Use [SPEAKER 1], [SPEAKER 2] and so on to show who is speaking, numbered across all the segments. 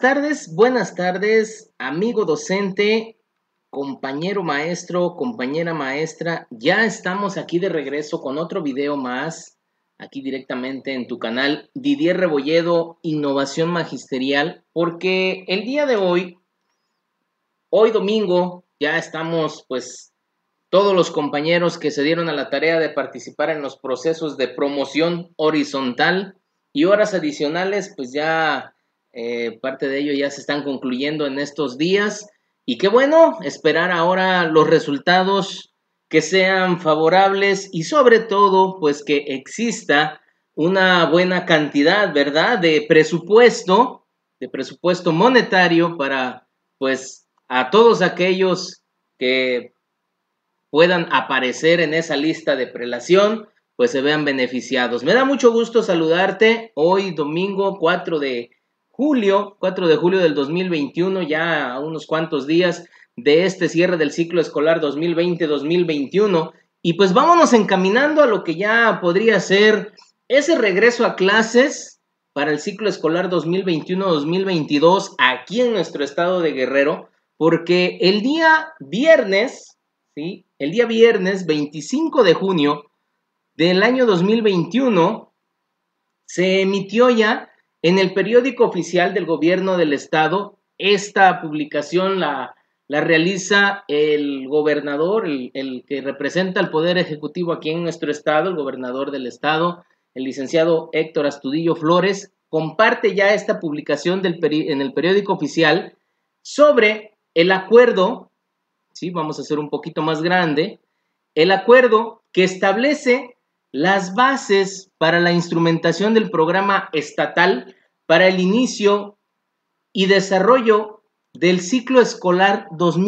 [SPEAKER 1] buenas tardes, amigo docente, compañero maestro, compañera maestra. Ya estamos aquí de regreso con otro video más, aquí directamente en tu canal Didier Rebolledo, Innovación Magisterial, porque el día de hoy domingo, ya estamos pues todos los compañeros que se dieron a la tarea de participar en los procesos de promoción horizontal y horas adicionales, pues ya parte de ello ya se están concluyendo en estos días. Y qué bueno, esperar ahora los resultados que sean favorables y sobre todo, pues que exista una buena cantidad, ¿verdad?, de presupuesto monetario para, pues, a todos aquellos que puedan aparecer en esa lista de prelación, pues se vean beneficiados. Me da mucho gusto saludarte hoy domingo 4 de julio del 2021, ya a unos cuantos días de este cierre del ciclo escolar 2020-2021, y pues vámonos encaminando a lo que ya podría ser ese regreso a clases para el ciclo escolar 2021-2022 aquí en nuestro estado de Guerrero, porque el día viernes, ¿sí?, el día viernes 25 de junio del año 2021 se emitió ya en el periódico oficial del gobierno del estado. Esta publicación la realiza el gobernador, el que representa al Poder Ejecutivo aquí en nuestro estado, el gobernador del estado, el licenciado Héctor Astudillo Flores. Comparte ya esta publicación en el periódico oficial sobre el acuerdo. Sí, vamos a hacer un poquito más grande, el acuerdo que establece las bases para la instrumentación del programa estatal para el inicio y desarrollo del ciclo escolar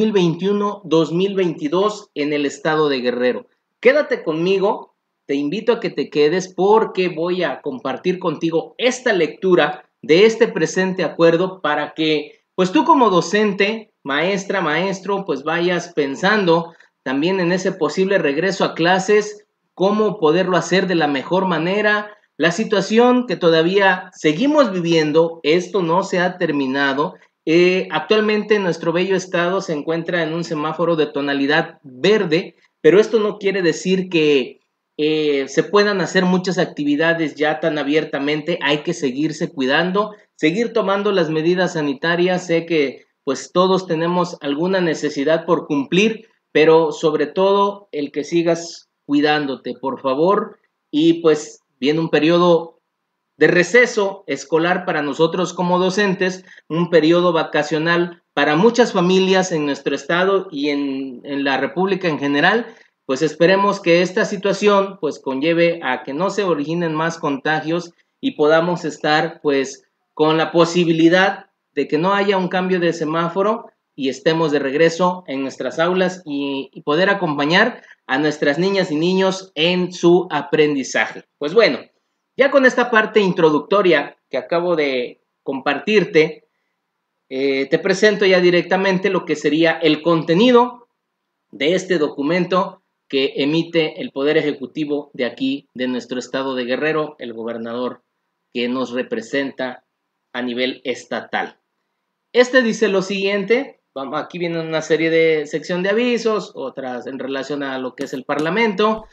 [SPEAKER 1] 2021-2022 en el estado de Guerrero. Quédate conmigo, te invito a que te quedes porque voy a compartir contigo esta lectura de este presente acuerdo para que, pues tú como docente, maestra, maestro, pues vayas pensando también en ese posible regreso a clases, cómo poderlo hacer de la mejor manera. La situación que todavía seguimos viviendo, esto no se ha terminado. Actualmente nuestro bello estado se encuentra en un semáforo de tonalidad verde, pero esto no quiere decir que se puedan hacer muchas actividades ya tan abiertamente. Hay que seguirse cuidando, seguir tomando las medidas sanitarias. Sé que pues todos tenemos alguna necesidad por cumplir, pero sobre todo el que sigas cuidándote, por favor. Y pues viene un periodo de receso escolar para nosotros como docentes, un periodo vacacional para muchas familias en nuestro estado y en la República en general. Pues esperemos que esta situación pues conlleve a que no se originen más contagios y podamos estar pues con la posibilidad de que no haya un cambio de semáforo y estemos de regreso en nuestras aulas y poder acompañar a nuestras niñas y niños en su aprendizaje. Pues bueno, ya con esta parte introductoria que acabo de compartirte, te presento ya directamente lo que sería el contenido de este documento que emite el Poder Ejecutivo de aquí, de nuestro estado de Guerrero, el gobernador que nos representa a nivel estatal. Este dice lo siguiente. Aquí viene una serie de sección de avisos, otras en relación a lo que es el Parlamento.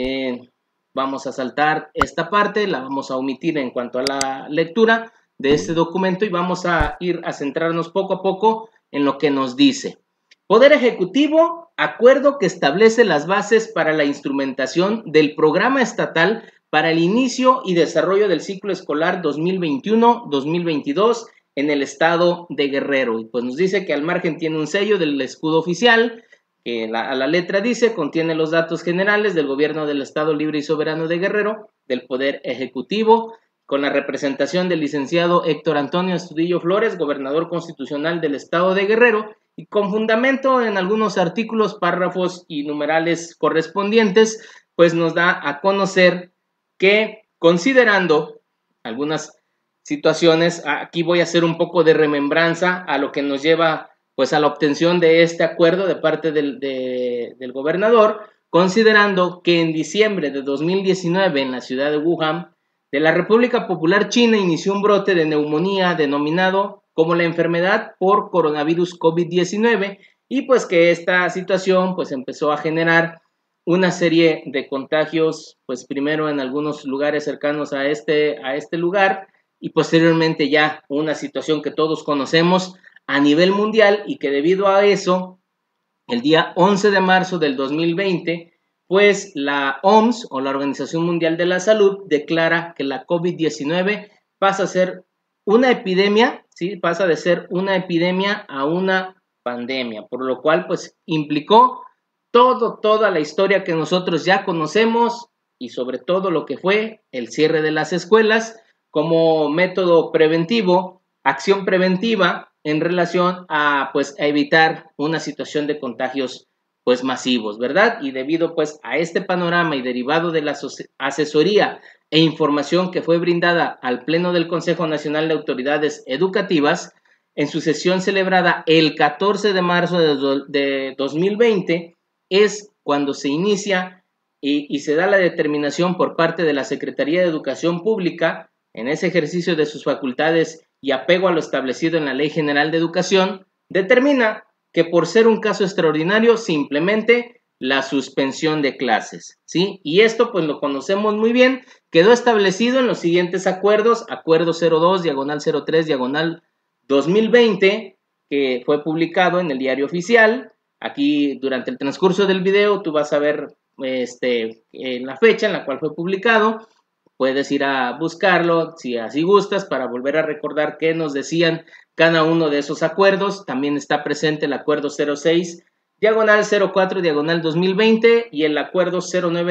[SPEAKER 1] Vamos a saltar esta parte, la vamos a omitir en cuanto a la lectura de este documento y vamos a ir a centrarnos poco a poco en lo que nos dice. Poder Ejecutivo, acuerdo que establece las bases para la instrumentación del programa estatal para el inicio y desarrollo del ciclo escolar 2021-2022 en el estado de Guerrero. Y pues nos dice que al margen tiene un sello del escudo oficial, que a la letra dice, contiene los datos generales del gobierno del Estado Libre y Soberano de Guerrero, del Poder Ejecutivo, con la representación del licenciado Héctor Antonio Astudillo Flores, gobernador constitucional del estado de Guerrero, y con fundamento en algunos artículos, párrafos y numerales correspondientes, pues nos da a conocer que, considerando algunas situaciones, aquí voy a hacer un poco de remembranza a lo que nos lleva pues a la obtención de este acuerdo de parte del gobernador, considerando que en diciembre de 2019 en la ciudad de Wuhan de la República Popular China inició un brote de neumonía denominado como la enfermedad por coronavirus COVID-19, y pues que esta situación pues empezó a generar una serie de contagios, pues primero en algunos lugares cercanos a este lugar, y posteriormente ya una situación que todos conocemos a nivel mundial, y que debido a eso, el día 11 de marzo del 2020, pues la OMS, o la Organización Mundial de la Salud, declara que la COVID-19 pasa a ser una epidemia, ¿sí? Pasa de ser una epidemia a una pandemia, por lo cual pues implicó toda la historia que nosotros ya conocemos, y sobre todo lo que fue el cierre de las escuelas como método preventivo, acción preventiva en relación a pues a evitar una situación de contagios pues masivos, ¿verdad? Y debido pues a este panorama y derivado de la asesoría e información que fue brindada al Pleno del Consejo Nacional de Autoridades Educativas en su sesión celebrada el 14 de marzo de 2020, es cuando se inicia y se da la determinación por parte de la Secretaría de Educación Pública, en ese ejercicio de sus facultades y apego a lo establecido en la Ley General de Educación, determina que por ser un caso extraordinario se implemente la suspensión de clases, ¿sí? Y esto pues lo conocemos muy bien, quedó establecido en los siguientes acuerdos: Acuerdo 02/03/2020, que fue publicado en el Diario Oficial. Aquí durante el transcurso del video tú vas a ver en la fecha en la cual fue publicado. Puedes ir a buscarlo si así gustas para volver a recordar qué nos decían cada uno de esos acuerdos. También está presente el acuerdo 06/04/2020 y el acuerdo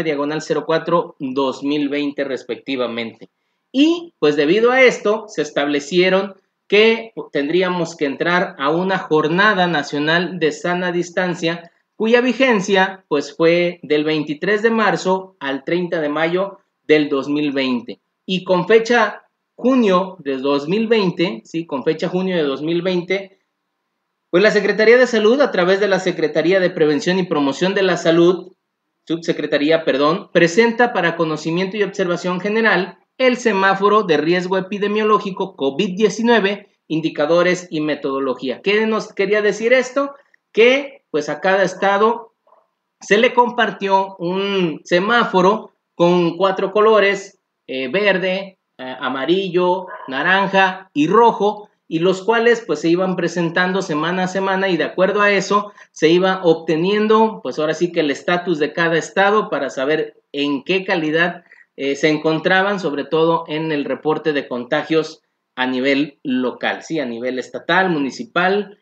[SPEAKER 1] 09/04/2020 respectivamente. Y pues debido a esto se establecieron que tendríamos que entrar a una jornada nacional de sana distancia, cuya vigencia pues fue del 23 de marzo al 30 de mayo del 2020, y con fecha junio de 2020, ¿sí? Con fecha junio de 2020, pues la Secretaría de Salud, a través de la Secretaría de Prevención y Promoción de la Salud, Subsecretaría, perdón, presenta para conocimiento y observación general el semáforo de riesgo epidemiológico COVID-19, indicadores y metodología. ¿Qué nos quería decir esto? Que pues a cada estado se le compartió un semáforo con 4 colores, verde, amarillo, naranja y rojo, y los cuales pues se iban presentando semana a semana, y de acuerdo a eso se iba obteniendo pues ahora sí que el estatus de cada estado para saber en qué calidad se encontraban, sobre todo en el reporte de contagios a nivel local, sí, a nivel estatal, municipal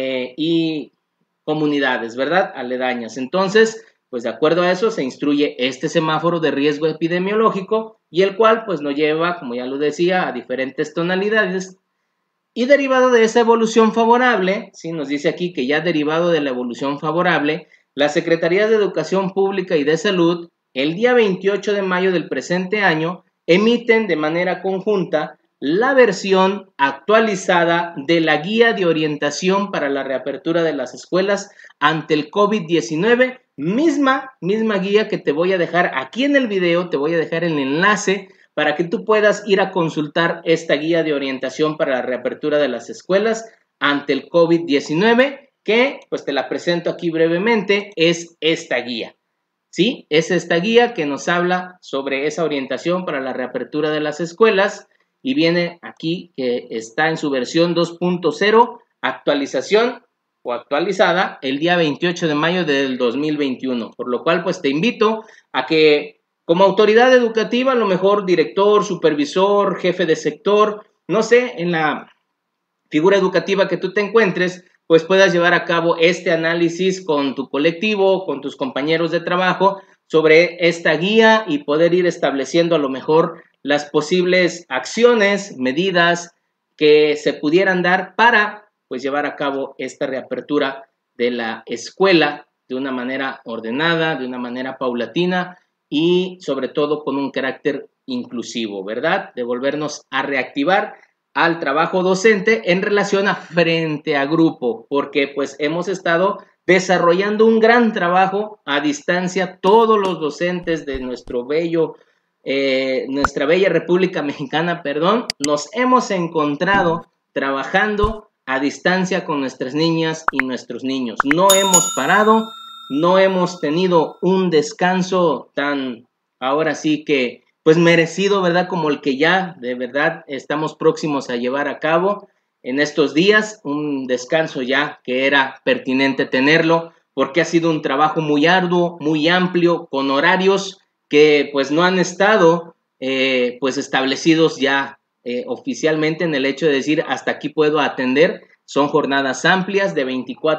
[SPEAKER 1] y comunidades, ¿verdad? Aledañas. Entonces, pues de acuerdo a eso se instruye este semáforo de riesgo epidemiológico, y el cual pues nos lleva, como ya lo decía, a diferentes tonalidades. Y derivado de esa evolución favorable, ¿sí? Nos dice aquí que ya derivado de la evolución favorable, las Secretarías de Educación Pública y de Salud, el día 28 de mayo del presente año, emiten de manera conjunta la versión actualizada de la Guía de Orientación para la Reapertura de las Escuelas ante el COVID-19, misma guía que te voy a dejar aquí en el video. Te voy a dejar el enlace para que tú puedas ir a consultar esta guía de orientación para la reapertura de las escuelas ante el COVID-19, que pues te la presento aquí brevemente. Es esta guía, ¿sí? Es esta guía que nos habla sobre esa orientación para la reapertura de las escuelas, y viene aquí que está en su versión 2.0, actualización o actualizada el día 28 de mayo del 2021, por lo cual pues te invito a que como autoridad educativa, a lo mejor director, supervisor, jefe de sector, no sé, en la figura educativa que tú te encuentres, pues puedas llevar a cabo este análisis con tu colectivo, con tus compañeros de trabajo sobre esta guía, y poder ir estableciendo a lo mejor las posibles acciones, medidas que se pudieran dar para pues llevar a cabo esta reapertura de la escuela de una manera ordenada, de una manera paulatina y sobre todo con un carácter inclusivo, ¿verdad? De volvernos a reactivar al trabajo docente en relación a frente a grupo, porque pues hemos estado desarrollando un gran trabajo a distancia, todos los docentes de nuestra bella República Mexicana, nos hemos encontrado trabajando a distancia con nuestras niñas y nuestros niños. No hemos parado, no hemos tenido un descanso tan, ahora sí que, pues merecido, ¿verdad? Como el que ya de verdad estamos próximos a llevar a cabo en estos días, un descanso ya que era pertinente tenerlo, porque ha sido un trabajo muy arduo, muy amplio, con horarios que pues no han estado pues establecidos ya oficialmente en el hecho de decir hasta aquí puedo atender. Son jornadas amplias de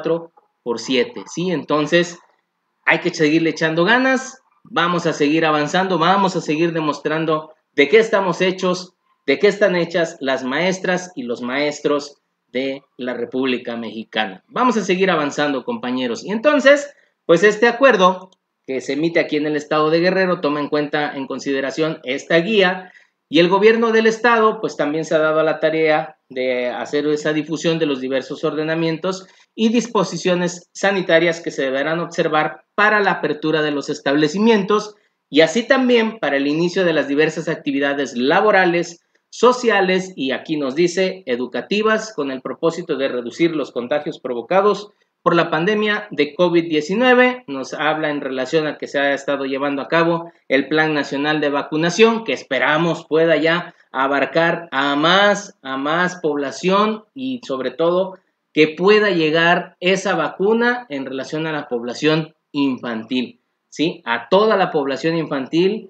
[SPEAKER 1] 24/7, ¿sí? Entonces hay que seguirle echando ganas, vamos a seguir avanzando, vamos a seguir demostrando de qué estamos hechos, de qué están hechas las maestras y los maestros de la República Mexicana. Vamos a seguir avanzando, compañeros. Y entonces, pues este acuerdo que se emite aquí en el estado de Guerrero toma en cuenta, en consideración esta guía, y el gobierno del estado pues también se ha dado a la tarea de hacer esa difusión de los diversos ordenamientos y disposiciones sanitarias que se deberán observar para la apertura de los establecimientos y así también para el inicio de las diversas actividades laborales, sociales y aquí nos dice educativas con el propósito de reducir los contagios provocados por la pandemia de COVID-19. Nos habla en relación a que se ha estado llevando a cabo el Plan Nacional de Vacunación, que esperamos pueda ya abarcar a más población y sobre todo que pueda llegar esa vacuna en relación a la población infantil, ¿sí? A toda la población infantil,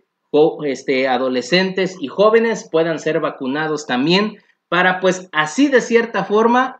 [SPEAKER 1] adolescentes y jóvenes puedan ser vacunados también para pues así de cierta forma.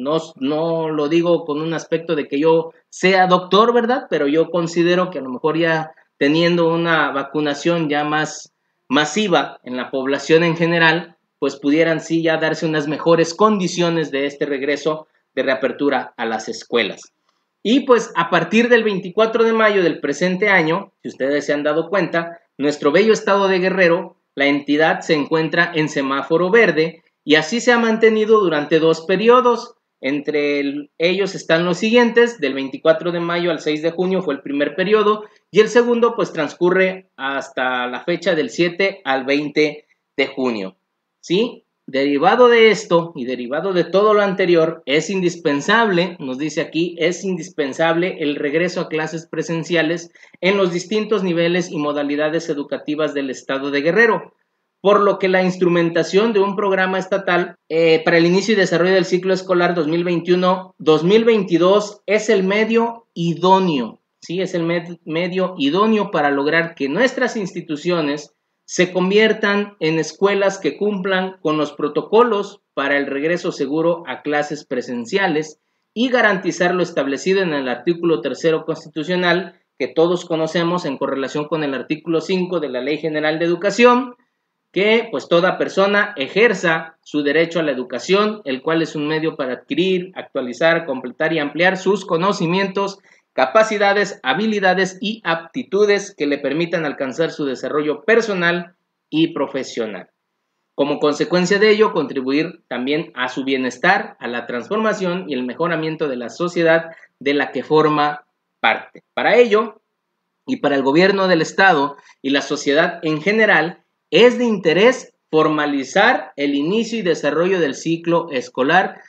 [SPEAKER 1] No lo digo con un aspecto de que yo sea doctor, ¿verdad? Pero yo considero que a lo mejor ya teniendo una vacunación ya más masiva en la población en general, pues pudieran sí ya darse unas mejores condiciones de este regreso de reapertura a las escuelas. Y pues a partir del 24 de mayo del presente año, si ustedes se han dado cuenta, nuestro bello estado de Guerrero, la entidad se encuentra en semáforo verde y así se ha mantenido durante 2 periodos. Entre ellos están los siguientes: del 24 de mayo al 6 de junio fue el primer periodo y el segundo pues transcurre hasta la fecha del 7 al 20 de junio, ¿sí? Derivado de esto y derivado de todo lo anterior, es indispensable, nos dice aquí, es indispensable el regreso a clases presenciales en los distintos niveles y modalidades educativas del estado de Guerrero, por lo que la instrumentación de un programa estatal para el inicio y desarrollo del ciclo escolar 2021-2022 es el medio idóneo, ¿sí? Es el medio idóneo para lograr que nuestras instituciones se conviertan en escuelas que cumplan con los protocolos para el regreso seguro a clases presenciales y garantizar lo establecido en el artículo 3º constitucional que todos conocemos en correlación con el artículo 5 de la Ley General de Educación, que pues toda persona ejerza su derecho a la educación, el cual es un medio para adquirir, actualizar, completar y ampliar sus conocimientos, capacidades, habilidades y aptitudes que le permitan alcanzar su desarrollo personal y profesional. Como consecuencia de ello, contribuir también a su bienestar, a la transformación y el mejoramiento de la sociedad de la que forma parte. Para ello, y para el gobierno del estado y la sociedad en general, es de interés formalizar el inicio y desarrollo del ciclo escolar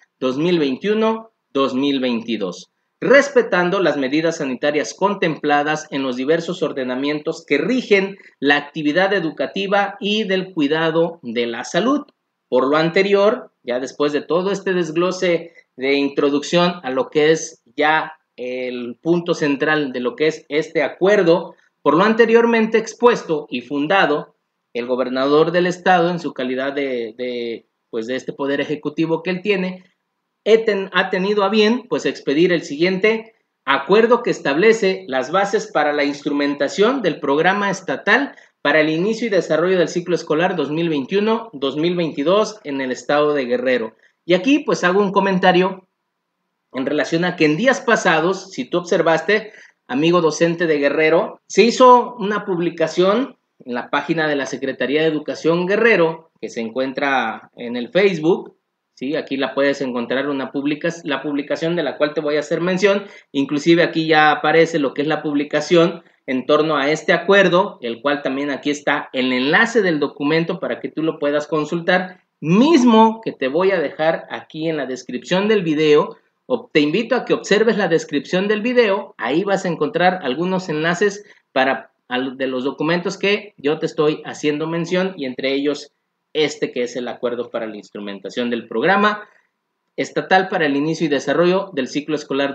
[SPEAKER 1] 2021-2022, respetando las medidas sanitarias contempladas en los diversos ordenamientos que rigen la actividad educativa y del cuidado de la salud. Por lo anterior, ya después de todo este desglose de introducción a lo que es ya el punto central de lo que es este acuerdo, por lo anteriormente expuesto y fundado, el gobernador del estado, en su calidad de este poder ejecutivo que él tiene, ha tenido a bien pues expedir el siguiente acuerdo que establece las bases para la instrumentación del programa estatal para el inicio y desarrollo del ciclo escolar 2021-2022 en el estado de Guerrero. Y aquí pues hago un comentario en relación a que en días pasados, si tú observaste, amigo docente de Guerrero, se hizo una publicación en la página de la Secretaría de Educación Guerrero, que se encuentra en el Facebook, ¿sí? Aquí la puedes encontrar, la publicación de la cual te voy a hacer mención, inclusive aquí ya aparece lo que es la publicación en torno a este acuerdo, el cual también aquí está el enlace del documento para que tú lo puedas consultar mismo que te voy a dejar aquí en la descripción del video. Te invito a que observes la descripción del video, ahí vas a encontrar algunos enlaces de los documentos que yo te estoy haciendo mención, y entre ellos este que es el acuerdo para la instrumentación del programa estatal para el inicio y desarrollo del ciclo escolar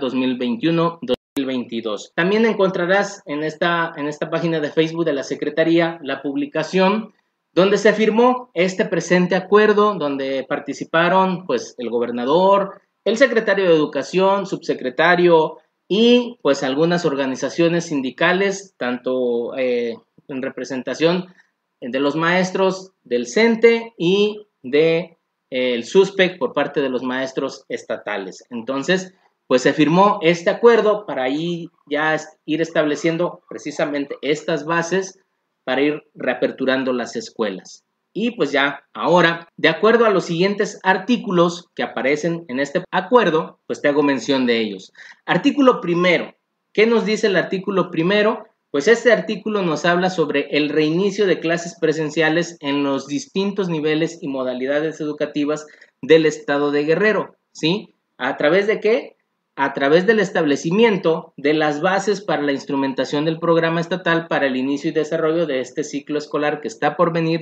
[SPEAKER 1] 2021-2022. También encontrarás en esta página de Facebook de la Secretaría la publicación donde se firmó este presente acuerdo, donde participaron pues el gobernador, el secretario de Educación, subsecretario y pues algunas organizaciones sindicales, tanto en representación de los maestros del CENTE y de el SUSPEC por parte de los maestros estatales. Entonces, pues se firmó este acuerdo para ahí ya ir estableciendo precisamente estas bases para ir reaperturando las escuelas. Y pues ya ahora, de acuerdo a los siguientes artículos que aparecen en este acuerdo, pues te hago mención de ellos. Artículo primero. ¿Qué nos dice el artículo primero? Pues este artículo nos habla sobre el reinicio de clases presenciales en los distintos niveles y modalidades educativas del estado de Guerrero, ¿sí? ¿A través de qué? A través del establecimiento de las bases para la instrumentación del programa estatal para el inicio y desarrollo de este ciclo escolar que está por venir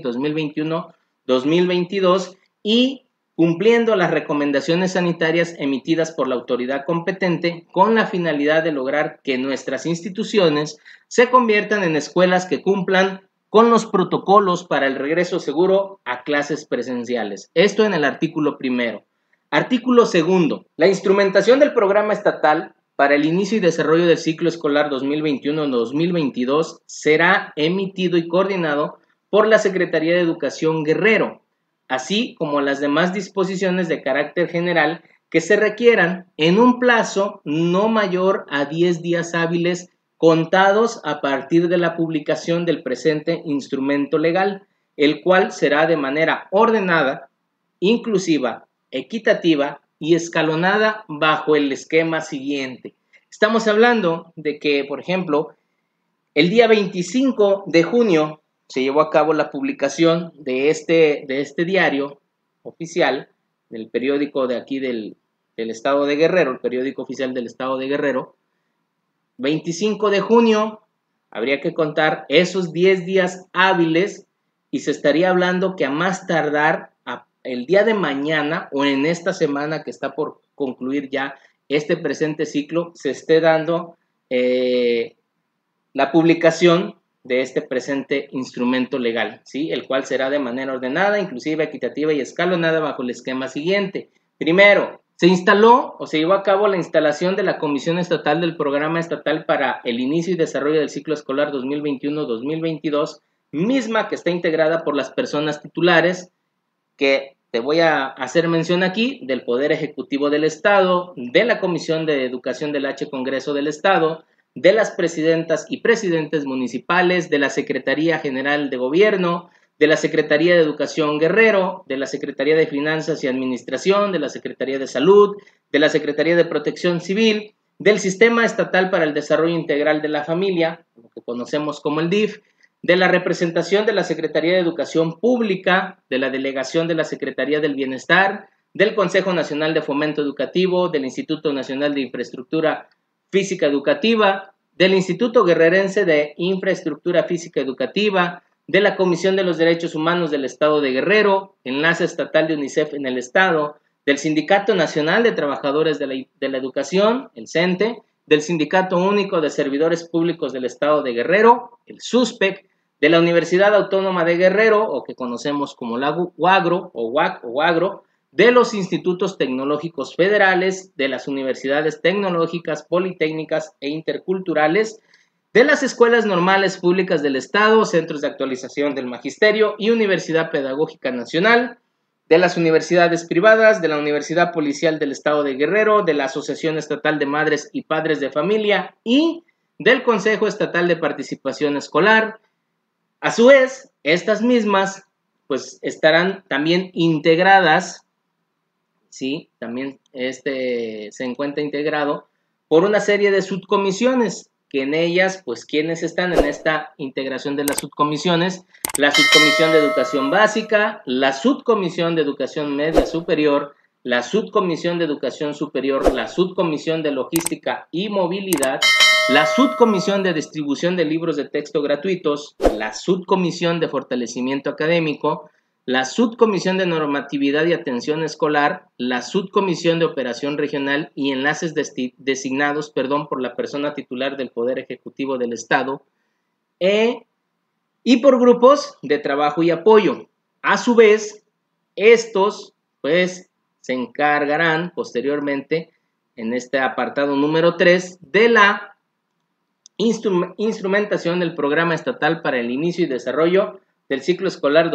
[SPEAKER 1] 2021-2022 y cumpliendo las recomendaciones sanitarias emitidas por la autoridad competente con la finalidad de lograr que nuestras instituciones se conviertan en escuelas que cumplan con los protocolos para el regreso seguro a clases presenciales. Esto en el artículo primero. Artículo segundo. La instrumentación del programa estatal para el inicio y desarrollo del ciclo escolar 2021-2022 será emitido y coordinado por la Secretaría de Educación Guerrero, así como las demás disposiciones de carácter general que se requieran en un plazo no mayor a 10 días hábiles contados a partir de la publicación del presente instrumento legal, el cual será de manera ordenada, inclusiva, equitativa y escalonada bajo el esquema siguiente. Estamos hablando de que, por ejemplo, el día 25 de junio se llevó a cabo la publicación de este diario oficial, del periódico de aquí del estado de Guerrero, el periódico oficial del estado de Guerrero. 25 de junio, habría que contar esos 10 días hábiles y se estaría hablando que a más tardar el día de mañana o en esta semana que está por concluir ya este presente ciclo, se esté dando la publicación de este presente instrumento legal, ¿sí? El cual será de manera ordenada, inclusiva, equitativa y escalonada bajo el esquema siguiente. Primero, se instaló o se llevó a cabo la instalación de la Comisión Estatal del Programa Estatal para el Inicio y Desarrollo del Ciclo Escolar 2021-2022, misma que está integrada por las personas titulares que te voy a hacer mención aquí, del Poder Ejecutivo del Estado, de la Comisión de Educación del H Congreso del Estado, de las presidentas y presidentes municipales, de la Secretaría General de Gobierno, de la Secretaría de Educación Guerrero, de la Secretaría de Finanzas y Administración, de la Secretaría de Salud, de la Secretaría de Protección Civil, del Sistema Estatal para el Desarrollo Integral de la Familia, lo que conocemos como el DIF, de la representación de la Secretaría de Educación Pública, de la delegación de la Secretaría del Bienestar, del Consejo Nacional de Fomento Educativo, del Instituto Nacional de Infraestructura Física Educativa, del Instituto Guerrerense de Infraestructura Física Educativa, de la Comisión de los Derechos Humanos del Estado de Guerrero, Enlace Estatal de UNICEF en el Estado, del Sindicato Nacional de Trabajadores de la Educación, el CENTE, del Sindicato Único de Servidores Públicos del Estado de Guerrero, el SUSPEC, de la Universidad Autónoma de Guerrero, o que conocemos como la UAGRO, o UAC o UAGRO, de los institutos tecnológicos federales, de las universidades tecnológicas, politécnicas e interculturales, de las escuelas normales públicas del Estado, centros de actualización del magisterio y Universidad Pedagógica Nacional, de las universidades privadas, de la Universidad Policial del Estado de Guerrero, de la Asociación Estatal de Madres y Padres de Familia y del Consejo Estatal de Participación Escolar. A su vez, estas mismas pues estarán también integradas, ¿sí? También se encuentra integrado por una serie de subcomisiones, que en ellas, pues, ¿quiénes están en esta integración de las subcomisiones? La Subcomisión de Educación Básica, la Subcomisión de Educación Media Superior, la Subcomisión de Educación Superior, la Subcomisión de Logística y Movilidad, la Subcomisión de Distribución de Libros de Texto Gratuitos, la Subcomisión de Fortalecimiento Académico, la Subcomisión de Normatividad y Atención Escolar, la Subcomisión de Operación Regional y Enlaces designados por la persona titular del Poder Ejecutivo del Estado, y por grupos de trabajo y apoyo. A su vez, estos pues se encargarán posteriormente en este apartado número 3 de la instrumentación del Programa Estatal para el Inicio y Desarrollo del Ciclo Escolar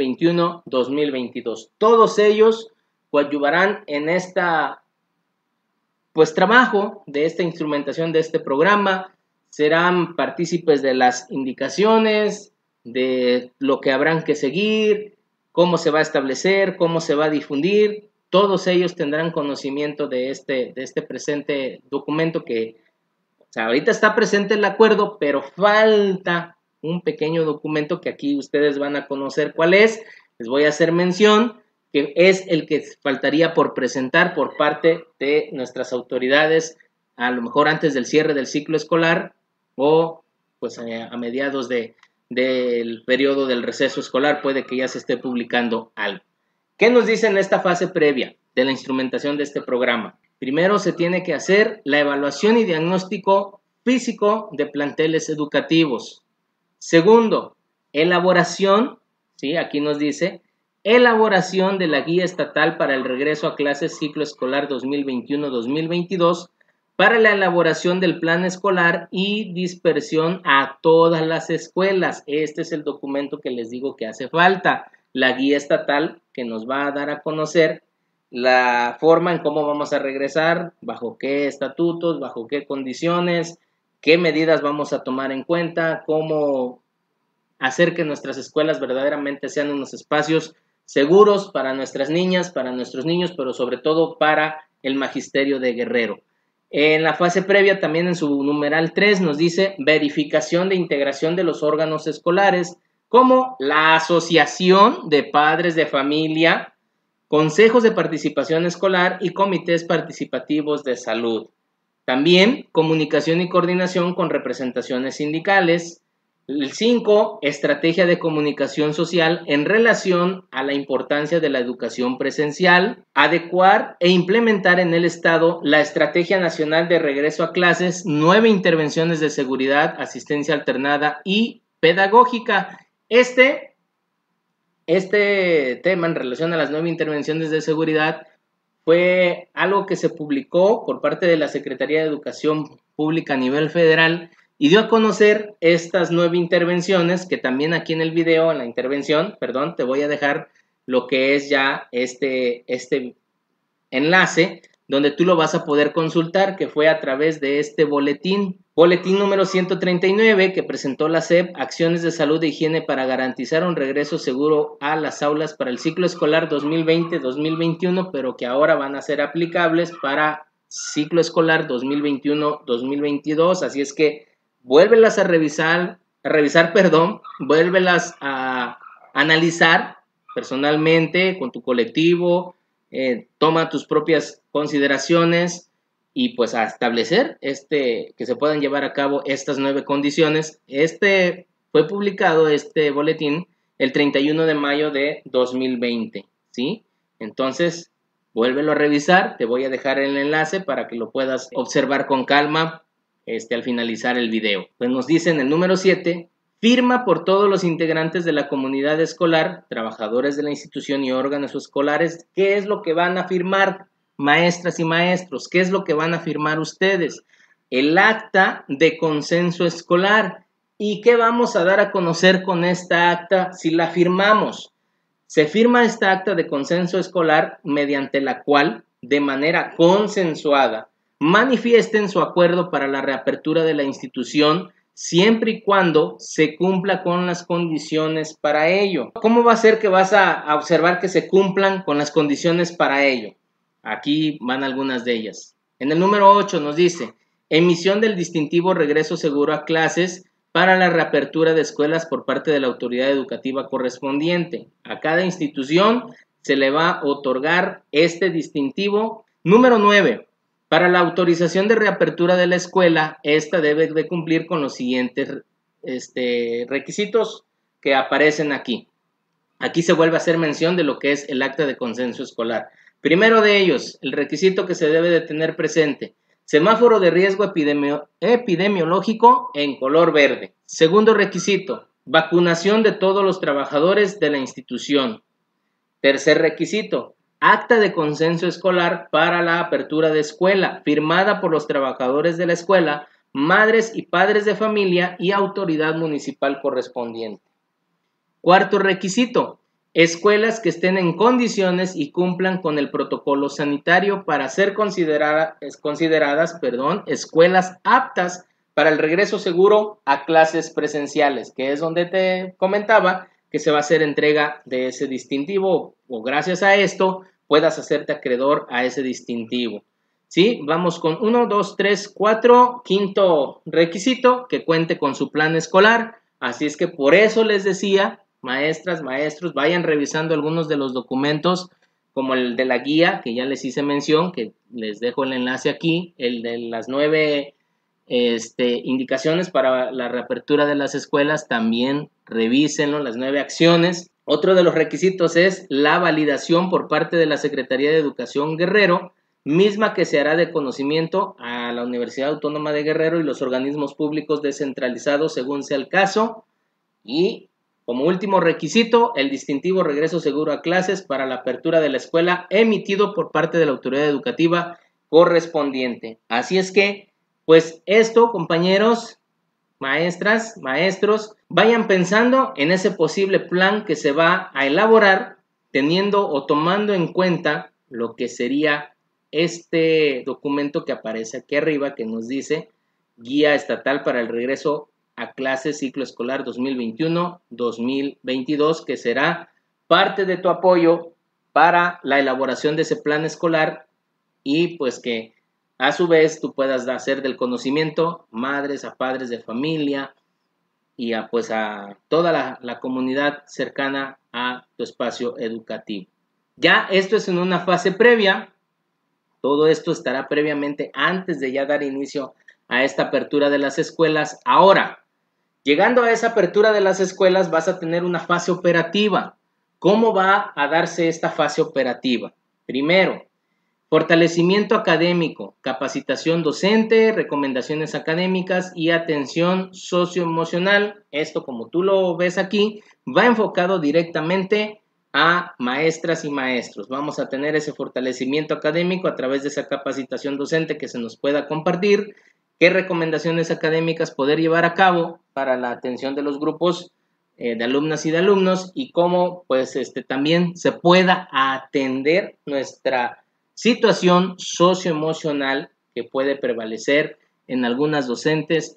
[SPEAKER 1] 2021-2022. Todos ellos coadyuvarán en esta trabajo de esta instrumentación de este programa, serán partícipes de las indicaciones, de lo que habrán que seguir, cómo se va a establecer, cómo se va a difundir. Todos ellos tendrán conocimiento de este presente documento que, ahorita está presente el acuerdo, pero falta un pequeño documento que aquí ustedes van a conocer cuál es. Les voy a hacer mención que es el que faltaría por presentar por parte de nuestras autoridades, a lo mejor antes del cierre del ciclo escolar o pues a mediados del periodo del receso escolar, puede que ya se esté publicando algo. ¿Qué nos dice en esta fase previa de la instrumentación de este programa? Primero se tiene que hacer la evaluación y diagnóstico físico de planteles educativos. Segundo, elaboración, ¿sí? Aquí nos dice, elaboración de la guía estatal para el regreso a clases ciclo escolar 2021-2022, para la elaboración del plan escolar y dispersión a todas las escuelas. Este es el documento que les digo que hace falta, la guía estatal que nos va a dar a conocer la forma en cómo vamos a regresar, bajo qué estatutos, bajo qué condiciones, qué medidas vamos a tomar en cuenta, cómo hacer que nuestras escuelas verdaderamente sean unos espacios seguros para nuestras niñas, para nuestros niños, pero sobre todo para el magisterio de Guerrero. En la fase previa, también en su numeral 3, nos dice verificación de integración de los órganos escolares, como la Asociación de Padres de Familia, consejos de participación escolar y comités participativos de salud. También comunicación y coordinación con representaciones sindicales. El 5, estrategia de comunicación social en relación a la importancia de la educación presencial, adecuar e implementar en el Estado la Estrategia Nacional de Regreso a Clases, 9 intervenciones de seguridad, asistencia alternada y pedagógica. Este tema en relación a las 9 intervenciones de seguridad fue algo que se publicó por parte de la Secretaría de Educación Pública a nivel federal y dio a conocer estas 9 intervenciones, que también aquí en el video, en la intervención, te voy a dejar lo que es ya este enlace, donde tú lo vas a poder consultar, que fue a través de este boletín número 139, que presentó la SEP, Acciones de Salud e Higiene para garantizar un regreso seguro a las aulas para el ciclo escolar 2020-2021, pero que ahora van a ser aplicables para ciclo escolar 2021-2022, así es que vuélvelas a revisar, vuélvelas a analizar personalmente con tu colectivo, toma tus propias consideraciones y pues a establecer que se puedan llevar a cabo estas 9 condiciones. Fue publicado este boletín el 31 de mayo de 2020, ¿sí? Entonces, vuélvelo a revisar, te voy a dejar el enlace para que lo puedas observar con calma al finalizar el video. Pues nos dicen el número 7, firma por todos los integrantes de la comunidad escolar, trabajadores de la institución y órganos escolares. ¿Qué es lo que van a firmar, maestras y maestros? ¿Qué es lo que van a firmar ustedes? El acta de consenso escolar. ¿Y qué vamos a dar a conocer con esta acta si la firmamos? Se firma esta acta de consenso escolar mediante la cual, de manera consensuada, manifiesten su acuerdo para la reapertura de la institución siempre y cuando se cumpla con las condiciones para ello. ¿Cómo va a ser que vas a observar que se cumplan con las condiciones para ello? Aquí van algunas de ellas. En el número 8 nos dice, emisión del distintivo regreso seguro a clases para la reapertura de escuelas por parte de la autoridad educativa correspondiente. A cada institución se le va a otorgar este distintivo. Número 9. Para la autorización de reapertura de la escuela, esta debe de cumplir con los siguientes requisitos que aparecen aquí. Aquí se vuelve a hacer mención de lo que es el acta de consenso escolar. Primero de ellos, el requisito que se debe de tener presente: semáforo de riesgo epidemiológico en color verde. Segundo requisito, vacunación de todos los trabajadores de la institución. Tercer requisito, acta de consenso escolar para la apertura de escuela, firmada por los trabajadores de la escuela, madres y padres de familia y autoridad municipal correspondiente. Cuarto requisito, escuelas que estén en condiciones y cumplan con el protocolo sanitario para ser consideradas escuelas aptas para el regreso seguro a clases presenciales, que es donde te comentaba que se va a hacer entrega de ese distintivo, o gracias a esto puedas hacerte acreedor a ese distintivo. ¿Sí? Vamos con 1, 2, 3, 4, quinto requisito, que cuente con su plan escolar. Así es que por eso les decía, maestras, maestros, vayan revisando algunos de los documentos, como el de la guía, que ya les hice mención, que les dejo el enlace aquí, el de las 9 indicaciones para la reapertura de las escuelas, también revísenlo, las 9 acciones. Otro de los requisitos es la validación por parte de la Secretaría de Educación Guerrero, misma que se hará de conocimiento a la Universidad Autónoma de Guerrero y los organismos públicos descentralizados según sea el caso. Y como último requisito, el distintivo regreso seguro a clases para la apertura de la escuela emitido por parte de la autoridad educativa correspondiente. Así es que, pues esto, compañeros, maestras, maestros, vayan pensando en ese posible plan que se va a elaborar teniendo o tomando en cuenta lo que sería este documento que aparece aquí arriba, que nos dice Guía Estatal para el Regreso a Clases Ciclo Escolar 2021-2022, que será parte de tu apoyo para la elaboración de ese plan escolar y pues que a su vez tú puedas hacer del conocimiento madres, a padres de familia y a toda la comunidad cercana a tu espacio educativo. Ya esto es en una fase previa, todo esto estará previamente antes de ya dar inicio a esta apertura de las escuelas. Ahora, llegando a esa apertura de las escuelas vas a tener una fase operativa. ¿Cómo va a darse esta fase operativa? Primero, fortalecimiento académico, capacitación docente, recomendaciones académicas y atención socioemocional. Esto, como tú lo ves aquí, va enfocado directamente a maestras y maestros. Vamos a tener ese fortalecimiento académico a través de esa capacitación docente que se nos pueda compartir, qué recomendaciones académicas poder llevar a cabo para la atención de los grupos de alumnas y de alumnos y cómo también se pueda atender nuestra situación socioemocional que puede prevalecer en algunos docentes,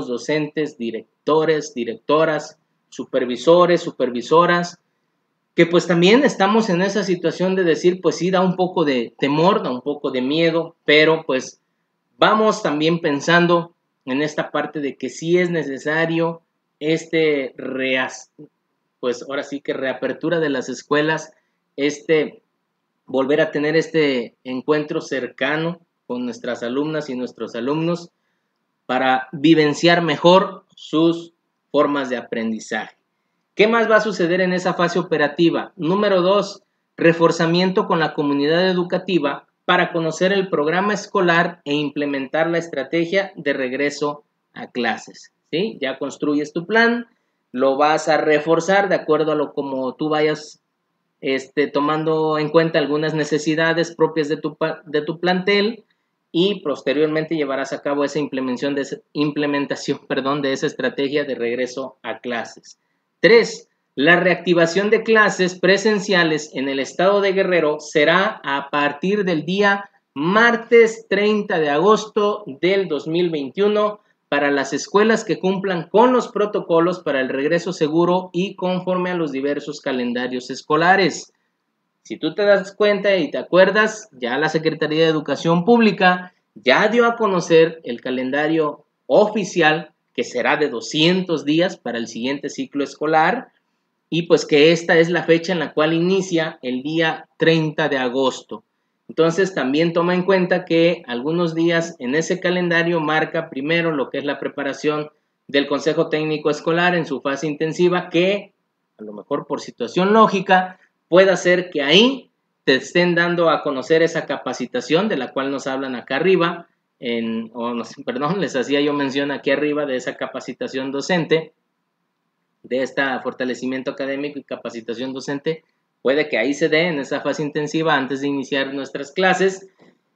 [SPEAKER 1] directores, directoras, supervisores, supervisoras, que pues también estamos en esa situación de decir, pues sí, da un poco de temor, da un poco de miedo, pero pues vamos también pensando en esta parte de que sí es necesario pues ahora sí que reapertura de las escuelas, volver a tener este encuentro cercano con nuestras alumnas y nuestros alumnos para vivenciar mejor sus formas de aprendizaje. ¿Qué más va a suceder en esa fase operativa? Número 2, reforzamiento con la comunidad educativa para conocer el programa escolar e implementar la estrategia de regreso a clases. ¿Sí? Ya construyes tu plan, lo vas a reforzar de acuerdo a lo como tú vayas tomando en cuenta algunas necesidades propias de tu plantel y posteriormente llevarás a cabo esa implementación de esa estrategia de regreso a clases. 3. La reactivación de clases presenciales en el estado de Guerrero será a partir del día martes 30 de agosto del 2021 para las escuelas que cumplan con los protocolos para el regreso seguro y conforme a los diversos calendarios escolares. Si tú te das cuenta y te acuerdas, ya la Secretaría de Educación Pública ya dio a conocer el calendario oficial, que será de 200 días para el siguiente ciclo escolar, y pues que esta es la fecha en la cual inicia el día 30 de agosto. Entonces también toma en cuenta que algunos días en ese calendario marca primero lo que es la preparación del Consejo Técnico Escolar en su fase intensiva, que a lo mejor por situación lógica pueda ser que ahí te estén dando a conocer esa capacitación de la cual nos hablan acá arriba, les hacía yo mención aquí arriba de esa capacitación docente, de este fortalecimiento académico y capacitación docente. Puede que ahí se dé en esa fase intensiva antes de iniciar nuestras clases.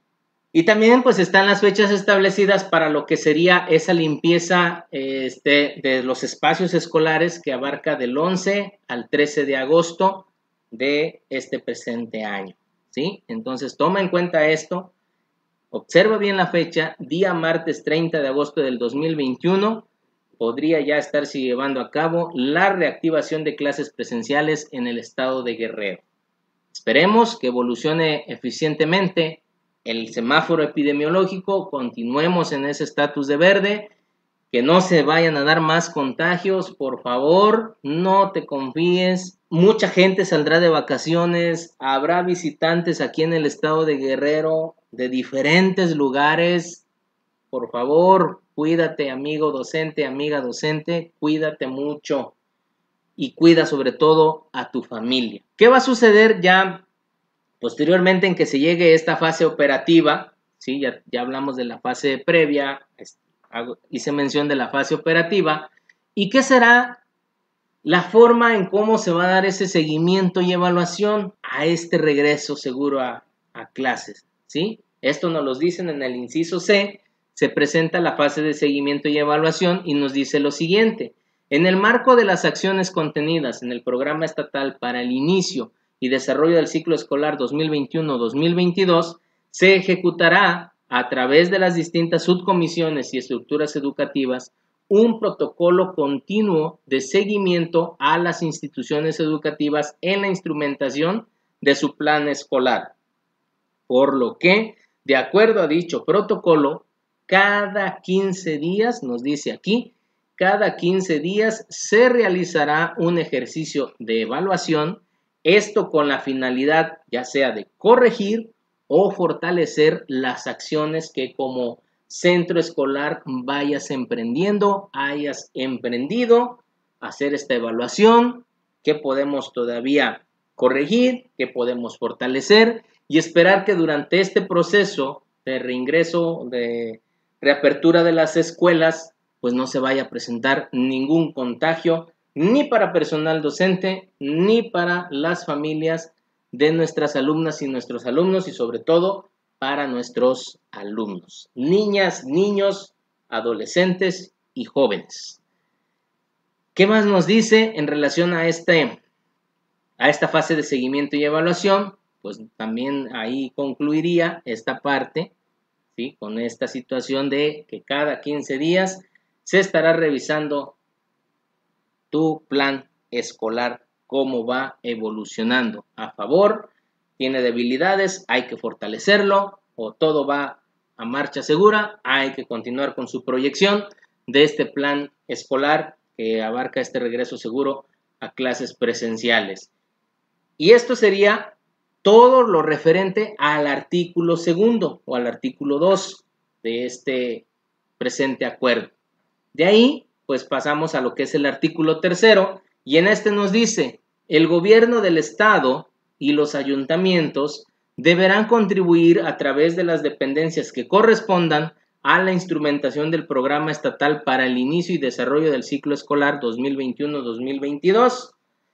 [SPEAKER 1] Y también pues están las fechas establecidas para lo que sería esa limpieza de los espacios escolares, que abarca del 11 al 13 de agosto de este presente año, ¿sí? Entonces toma en cuenta esto, observa bien la fecha, día martes 30 de agosto del 2021, podría ya estarse llevando a cabo la reactivación de clases presenciales en el estado de Guerrero. Esperemos que evolucione eficientemente el semáforo epidemiológico, continuemos en ese estatus de verde, que no se vayan a dar más contagios, por favor, no te confíes. Mucha gente saldrá de vacaciones, habrá visitantes aquí en el estado de Guerrero de diferentes lugares. Por favor, cuídate, amigo docente, amiga docente, cuídate mucho y cuida sobre todo a tu familia. ¿Qué va a suceder ya posteriormente en que se llegue esta fase operativa? ¿Sí? Ya hablamos de la fase previa, hice mención de la fase operativa. ¿Y qué será la forma en cómo se va a dar ese seguimiento y evaluación a este regreso seguro a clases? ¿Sí? Esto nos lo dicen en el inciso C. Se presenta la fase de seguimiento y evaluación y nos dice lo siguiente: en el marco de las acciones contenidas en el Programa Estatal para el Inicio y Desarrollo del Ciclo Escolar 2021-2022, se ejecutará a través de las distintas subcomisiones y estructuras educativas un protocolo continuo de seguimiento a las instituciones educativas en la instrumentación de su plan escolar, por lo que, de acuerdo a dicho protocolo, cada 15 días, nos dice aquí, cada 15 días se realizará un ejercicio de evaluación, esto con la finalidad ya sea de corregir o fortalecer las acciones que como centro escolar hayas emprendido, hacer esta evaluación, qué podemos todavía corregir, qué podemos fortalecer, y esperar que durante este proceso de reingreso, de reapertura de las escuelas, pues no se vaya a presentar ningún contagio, ni para personal docente, ni para las familias de nuestras alumnas y nuestros alumnos, y sobre todo para nuestros alumnos, niñas, niños, adolescentes y jóvenes. ¿Qué más nos dice en relación a esta fase de seguimiento y evaluación? Pues también ahí concluiría esta parte, ¿sí? Con esta situación de que cada 15 días se estará revisando tu plan escolar, cómo va evolucionando, a favor, tiene debilidades, hay que fortalecerlo, o todo va a marcha segura, hay que continuar con su proyección de este plan escolar que abarca este regreso seguro a clases presenciales. Y esto sería todo lo referente al artículo 2 o al artículo 2 de este presente acuerdo. De ahí, pues pasamos a lo que es el artículo 3, y en este nos dice: el gobierno del estado y los ayuntamientos deberán contribuir a través de las dependencias que correspondan a la instrumentación del Programa Estatal para el Inicio y Desarrollo del Ciclo Escolar 2021-2022.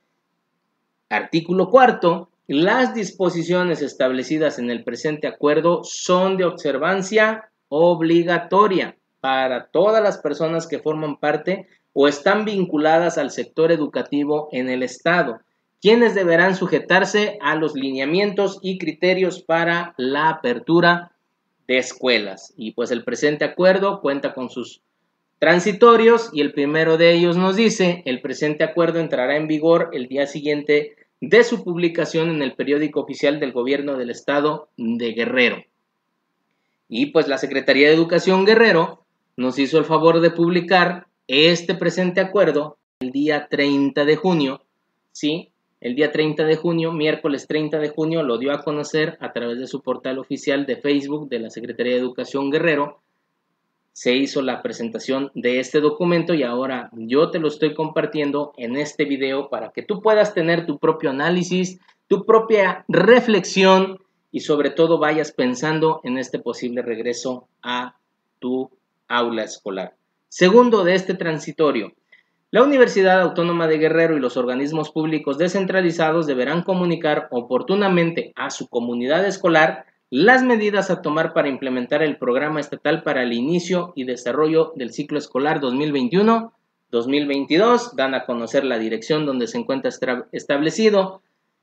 [SPEAKER 1] Artículo 4. Las disposiciones establecidas en el presente acuerdo son de observancia obligatoria para todas las personas que forman parte o están vinculadas al sector educativo en el Estado, quienes deberán sujetarse a los lineamientos y criterios para la apertura de escuelas. Y pues el presente acuerdo cuenta con sus transitorios, y el primero de ellos nos dice: el presente acuerdo entrará en vigor el día siguiente de su publicación en el periódico oficial del Gobierno del Estado de Guerrero. Y pues la Secretaría de Educación Guerrero nos hizo el favor de publicar este presente acuerdo el día 30 de junio, ¿sí? El día 30 de junio, miércoles 30 de junio, lo dio a conocer a través de su portal oficial de Facebook de la Secretaría de Educación Guerrero. Se hizo la presentación de este documento y ahora yo te lo estoy compartiendo en este video para que tú puedas tener tu propio análisis, tu propia reflexión y sobre todo vayas pensando en este posible regreso a tu aula escolar. Segundo de este transitorio, la Universidad Autónoma de Guerrero y los organismos públicos descentralizados deberán comunicar oportunamente a su comunidad escolar las medidas a tomar para implementar el programa estatal para el inicio y desarrollo del ciclo escolar 2021-2022. Dan a conocer la dirección donde se encuentra establecido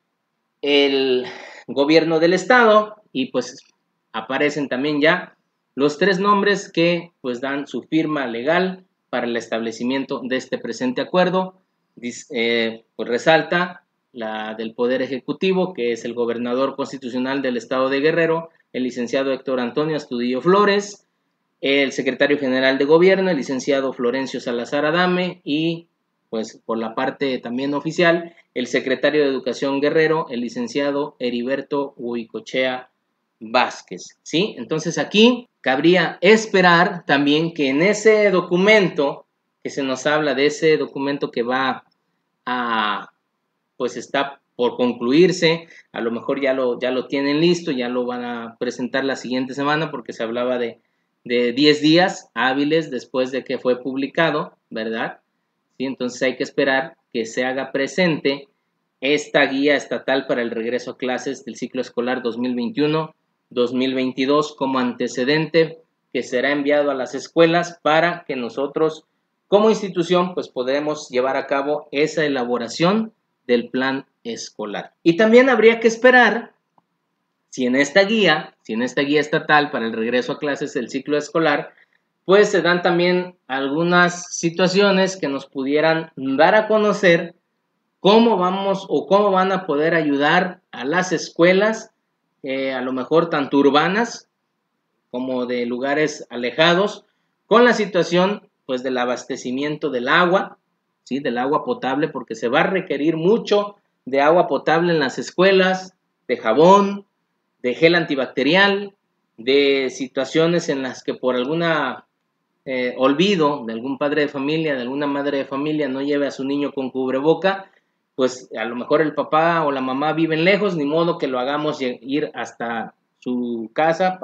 [SPEAKER 1] el gobierno del estado y pues aparecen también ya los 3 nombres que pues dan su firma legal para el establecimiento de este presente acuerdo. Pues resalta la del Poder Ejecutivo, que es el gobernador constitucional del estado de Guerrero, el licenciado Héctor Antonio Astudillo Flores, el secretario general de gobierno, el licenciado Florencio Salazar Adame, y pues por la parte también oficial, el secretario de Educación Guerrero, el licenciado Heriberto Huicochea Vázquez, ¿sí? Entonces aquí cabría esperar también que en ese documento que se nos habla, de ese documento que va a, pues está por concluirse, a lo mejor ya lo tienen listo, ya lo van a presentar la siguiente semana porque se hablaba de 10 días hábiles después de que fue publicado, ¿verdad? ¿Sí? Entonces hay que esperar que se haga presente esta guía estatal para el regreso a clases del ciclo escolar 2021-2022 como antecedente que será enviado a las escuelas para que nosotros como institución pues podamos llevar a cabo esa elaboración del plan escolar. Y también habría que esperar si en esta guía estatal para el regreso a clases del ciclo escolar, pues se dan también algunas situaciones que nos pudieran dar a conocer cómo vamos o cómo van a poder ayudar a las escuelas, a lo mejor tanto urbanas como de lugares alejados, con la situación pues del abastecimiento del agua, ¿sí? Del agua potable, porque se va a requerir mucho de agua potable en las escuelas, de jabón, de gel antibacterial, de situaciones en las que por alguna olvido de algún padre de familia, de alguna madre de familia no lleve a su niño con cubreboca, pues a lo mejor el papá o la mamá viven lejos, ni modo que lo hagamos ir hasta su casa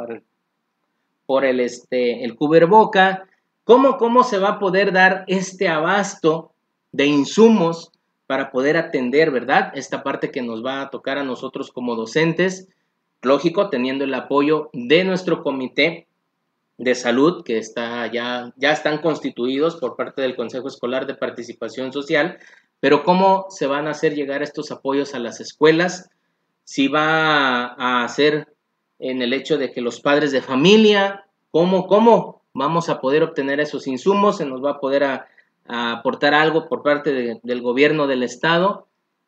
[SPEAKER 1] por el cubreboca. ¿Cómo se va a poder dar este abasto de insumos para poder atender, ¿verdad? Esta parte que nos va a tocar a nosotros como docentes, lógico, teniendo el apoyo de nuestro comité de salud, que ya están constituidos por parte del Consejo Escolar de Participación Social, pero ¿cómo se van a hacer llegar estos apoyos a las escuelas? Si va a hacer en el hecho de que los padres de familia, ¿cómo vamos a poder obtener esos insumos? ¿Se nos va a poder a aportar algo por parte del gobierno del estado?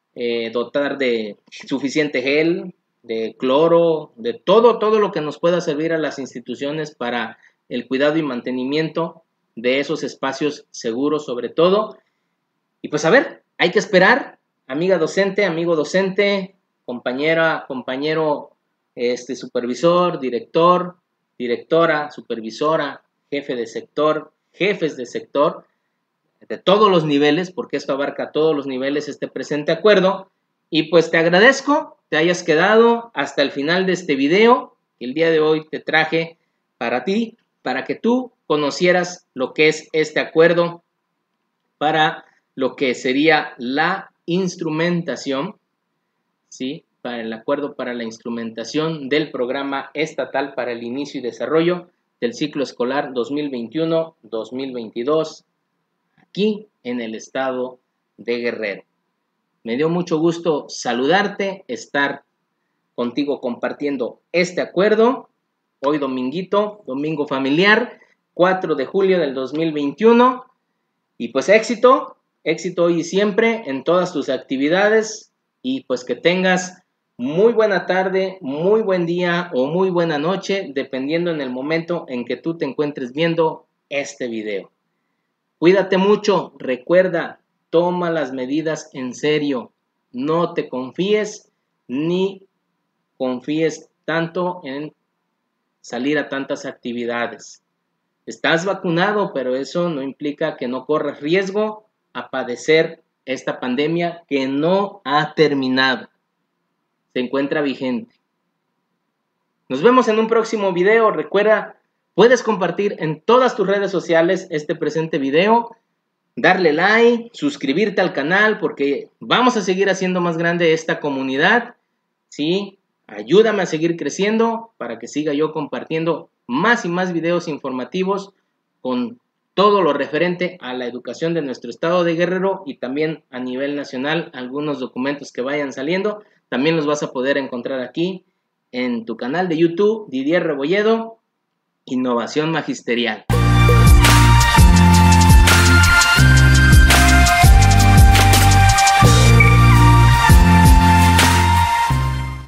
[SPEAKER 1] Dotar de suficiente gel, de cloro, de todo lo que nos pueda servir a las instituciones para el cuidado y mantenimiento de esos espacios seguros sobre todo. Y pues a ver, hay que esperar, amiga docente, amigo docente, compañera, compañero, supervisor, director, directora, supervisora, jefe de sector, jefes de sector, de todos los niveles, porque esto abarca todos los niveles este presente acuerdo. Y pues te agradezco te hayas quedado hasta el final de este video que el día de hoy te traje para ti, para que tú conocieras lo que es este acuerdo para lo que sería la instrumentación, ¿sí? Para el acuerdo para la instrumentación del programa estatal para el inicio y desarrollo del ciclo escolar 2021-2022 aquí en el estado de Guerrero. Me dio mucho gusto saludarte, estar contigo compartiendo este acuerdo. Hoy domingo familiar, 4 de julio del 2021. Y pues éxito hoy y siempre en todas tus actividades y pues que tengas muy buena tarde, muy buen día o muy buena noche, dependiendo en el momento en que tú te encuentres viendo este video. Cuídate mucho, recuerda, toma las medidas en serio, no te confíes ni confíes tanto en salir a tantas actividades. Estás vacunado, pero eso no implica que no corras riesgo a padecer esta pandemia que no ha terminado. Se encuentra vigente. Nos vemos en un próximo video. Recuerda, puedes compartir en todas tus redes sociales este presente video, darle like, suscribirte al canal porque vamos a seguir haciendo más grande esta comunidad. ¿Sí? Ayúdame a seguir creciendo para que siga yo compartiendo más y más videos informativos con todo lo referente a la educación de nuestro estado de Guerrero y también a nivel nacional, algunos documentos que vayan saliendo, también los vas a poder encontrar aquí en tu canal de YouTube, Didier Rebolledo, Innovación Magisterial.